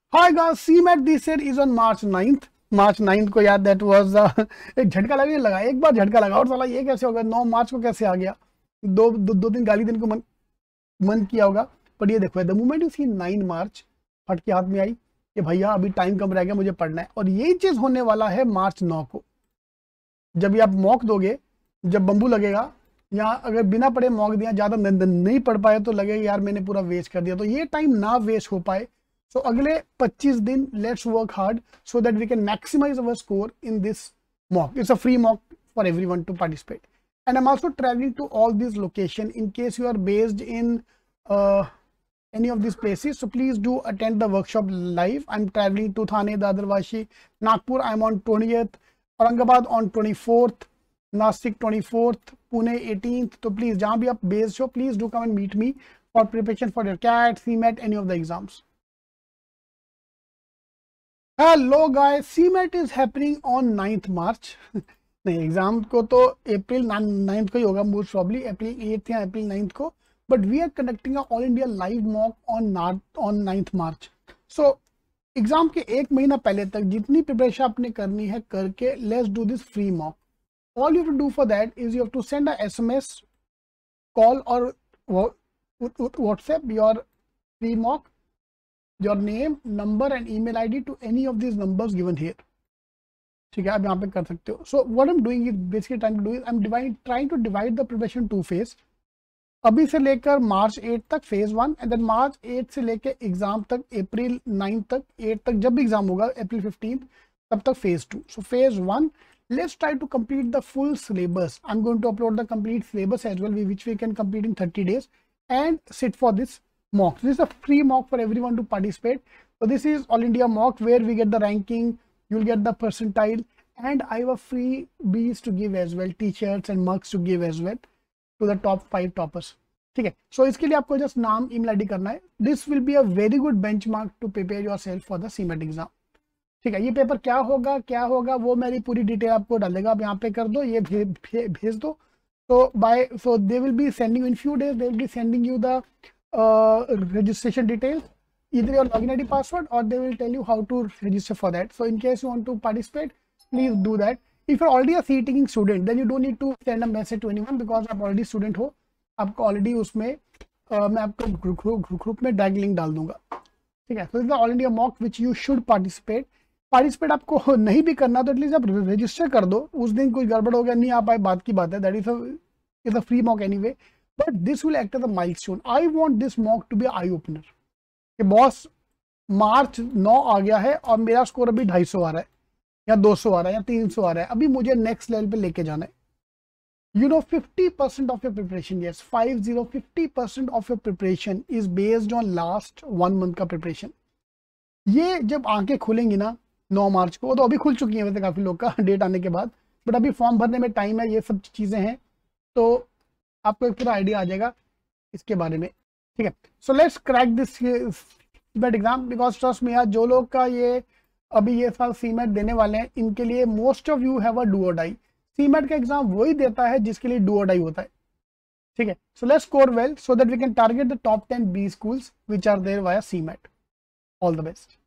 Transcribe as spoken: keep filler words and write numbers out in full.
Hi guys, CMAT this year is on March ninth. March ninth को यार that was एक झटका लगा लगा एक बार झटका लगा और साला ये कैसे हो गया, नौ मार्च को कैसे आ गया। दो दो, दो दिन गाली दिन को मन मन किया होगा। पर ये देखो, the moment you see nine March फट के हाथ में आई कि भैया अभी टाइम कम रह गया, मुझे पढ़ना है। और यही चीज होने वाला है मार्च नौ को। जब ये आप मॉक दोगे, जब बम्बू लगेगा, या अगर बिना पढ़े मॉक दिया, ज्यादा नहीं पढ़ पाए तो लगेगा यार मैंने पूरा वेस्ट कर दिया। तो ये टाइम ना वेस्ट हो पाए, सो अगले पच्चीस दिन let's work hard so that we can maximise our score in this mock. It's a free mock for everyone to participate, and I'm also traveling to all these locations in case you are based in uh, any of these places. So please do attend the workshop live. I'm traveling to Thane, Dadarwashi, Nagpur. I'm on twentieth, Aurangabad on twenty-fourth, Nasik twenty-fourth, Pune eighteenth. So please, जहाँ भी आप based हो, please do come and meet me for preparation for your C A T, C M A T, any of the exams. Hello guys, C M A T is happening on ninth March. नहीं, exam को तो अप्रैल ninth को ही होगा most probably, April eighth या April ninth को। But we are conducting all India live mock on on ninth March. So exam के एक महीना पहले तक जितनी प्रिपरेशन आपने करनी है करके let's do this free mock. All you to do for that is you have to send a SMS, call और WhatsApp your free mock, your name, number and email ID to any of this numbers given here. ठीक है, आप यहाँ पे कर सकते हो। So what I am doing is basically trying to do is I am divide trying to divide the preparation two phase. अभी से लेकर मार्च एट तक phase one, and then March eight से लेकर एग्जाम तक अप्रैल नाइन तक, eight तक जब भी एग्जाम होगा अप्रैल फिफ्टीन तब तक phase two. So phase one, let's try to complete the full syllabus. I am going to upload the complete syllabus as well, which we can complete in thirty days and sit for this mock. This is a free mock for everyone to participate. So this is all India mock where we get the ranking, you'll get the percentile, and I have a free bees to give as well, t-shirts and mugs to give as well to the top five toppers. ठीक है, सो so इसके लिए आपको just नाम, email ID करना है। This will be a very good benchmark to prepare yourself for the CMAT exam. ठीक है, ये पेपर क्या होगा क्या होगा वो मेरी पूरी डिटेल आपको डालेगा, आप यहाँ पे कर दो, ये भे, भे, भेज दो। तो by so they will be sending in few days, they will be sending you the registration details, either your login I D password, or they will tell you how to register for that. So in case you want to participate, please do that. If you're already a C E T taking student, then you don't need to send a message to anyone because आप already student हो, आपको already उसमें uh, मैं आपको group group group में direct link डाल दूंगा। ठीक है, so this is the all India mock which you should participate. Participate आपको नहीं भी करना तो एटलीस्ट आप रजिस्टर कर दो। उस दिन कोई गड़बड़ हो गया, नहीं आ पाए, बात की बात है, that is is a free mock anyway, but this will act as a milestone. I want this mock to be eye opener कि बॉस मार्च नौ आ गया है और मेरा स्कोर अभी ढाई सौ आ रहा है या दो सौ आ रहा है या तीन सौ आ रहा है, अभी मुझे नेक्स्ट लेवल पे लेके जाना है। You know fifty percent of your preparation, yes five zero fifty percent of your preparation is based on last one month का प्रिपरेशन। ये जब आंखें खुलेंगी ना नौ मार्च को, तो अभी खुल चुकी है वैसे काफी लोग का डेट आने के बाद, बट अभी फॉर्म भरने में टाइम है, ये सब चीजें हैं, तो आपको एक पूरा आइडिया आ जाएगा इसके बारे में। ठीक है, so let's crack this CMAT exam because trust me यार, जो लोग का ये अभी ये साल सीमेट देने वाले हैं, इनके लिए most of you have a do or die. CMAT का एग्जाम वही देता है जिसके लिए डू और डाई होता है। ठीक है, so let's score well so that we can target the top ten B schools which are there via CMAT. All the best.